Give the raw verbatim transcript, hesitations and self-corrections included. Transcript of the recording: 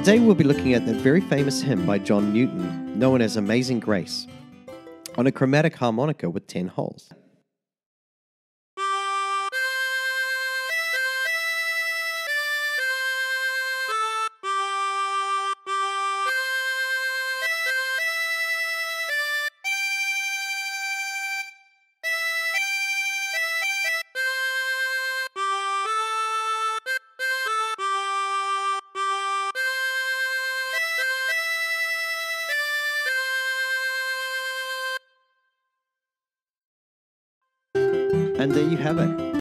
Today we'll be looking at that very famous hymn by John Newton, known as Amazing Grace, on a chromatic harmonica with ten holes. And there you have it.